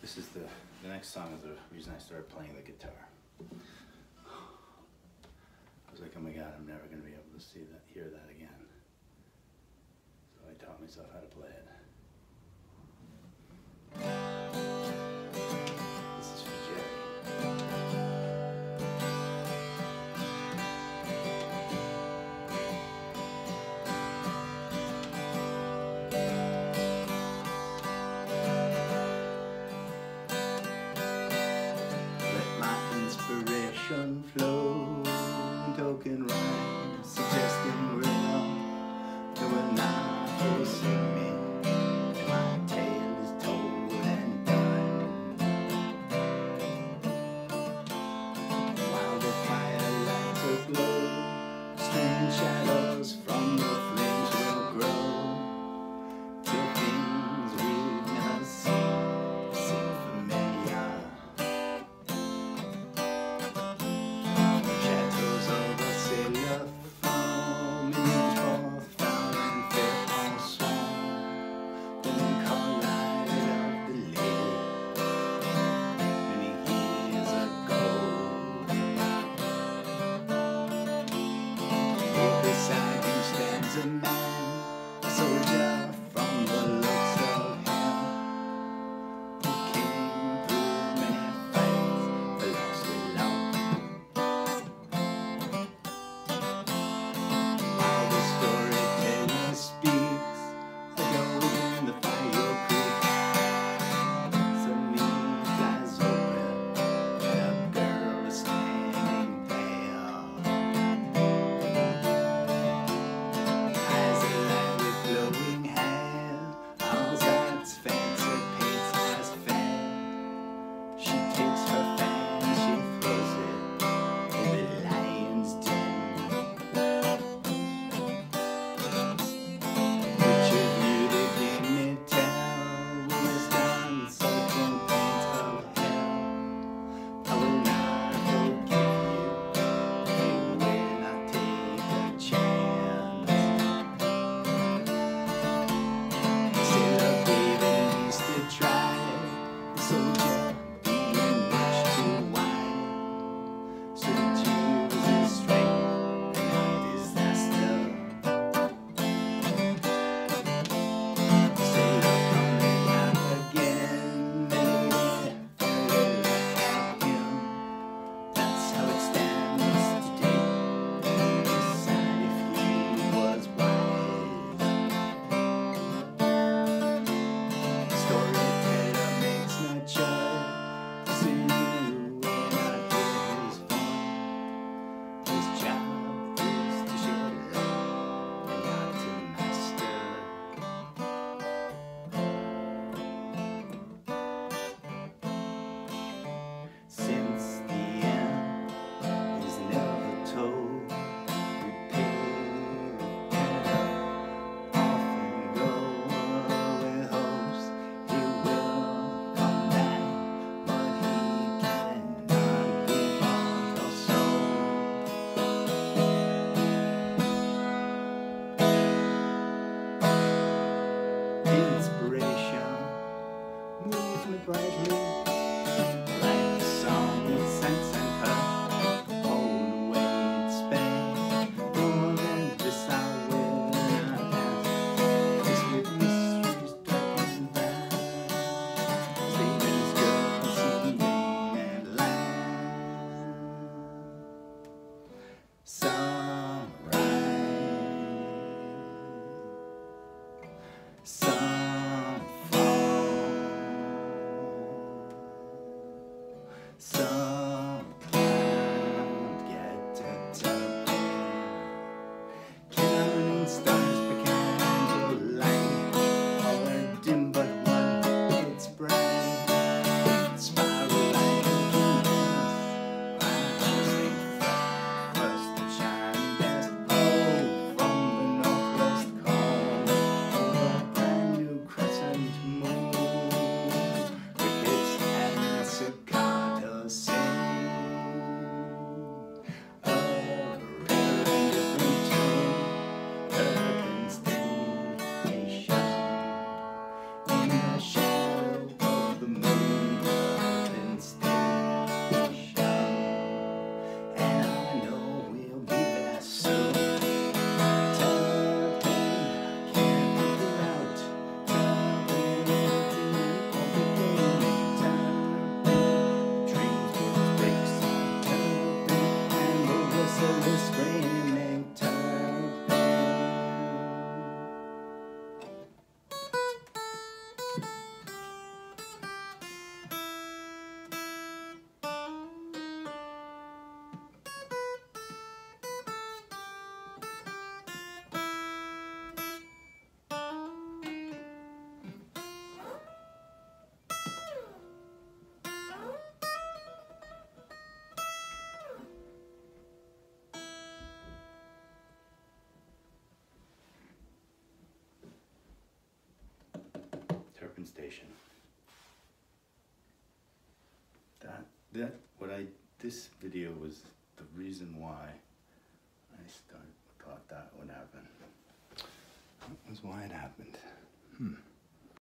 This is the next song is the reason I started playing the guitar. I was like, oh my God, I'm never gonna be able to hear that again. So I taught myself how to play it. This is for Jerry. Flow, token rhyme, suggesting we're not, that we're not forcing me. Terrapin Station. This video was the reason why I thought that would happen. That was why it happened.